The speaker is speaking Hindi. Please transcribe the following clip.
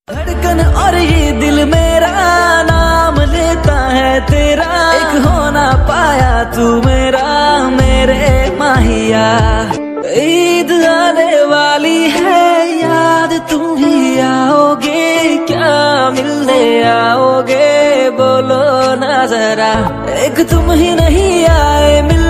धड़कन और ये दिल मेरा नाम लेता है तेरा, एक हो ना पाया तू मेरा मेरे माहिया। ईद आने वाली है याद तुम ही आओगे, क्या मिलने आओगे बोलो ना जरा, एक तुम ही नहीं आए मिल